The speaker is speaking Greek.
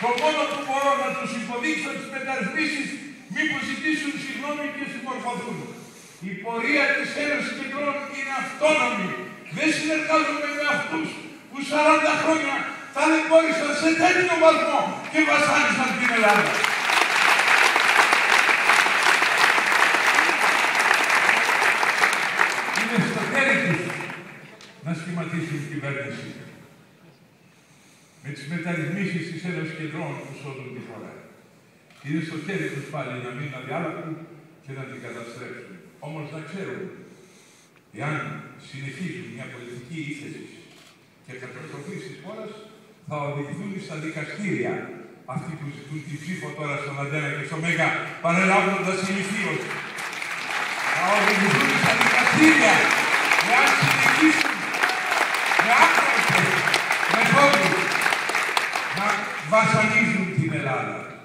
Το μόνο που μπορώ να τους υποδείξω τις μεταρρυθμίσεις, μήπως ζητήσουν συγγνώμη και συμμορφωθούν. Η πορεία της Ένωσης Κεντρών είναι αυτόνομη. Δεν συνεργάζομαι με αυτούς που 40 χρόνια ταλαιπώρησαν σε τέτοιο βαθμό και βασάνισαν την Ελλάδα. Είναι στο χέρι τους να σχηματίσουν κυβέρνηση. Με τις μεταρρυθμίσεις της Ένωσης Κεντρών που σώζουν τη χώρα. Είναι στο χέρι τους πάλι να μην αδιάλακτουν και να την καταστρέψουν. Όμως να ξέρουν, εάν συνεχίζουν μια πολιτική ύφεση και καταστροφή της χώρας, θα οδηγηθούν στα δικαστήρια. Αυτοί που ζητούν την ψήφο τώρα στον Αντένα και στο Μέγα, παρελάβοντας ηλικίως. Θα οδηγηθούν στα δικαστήρια, εάν συνεχίσουν με άκρες μεθόδους να βασανίζουν την Ελλάδα.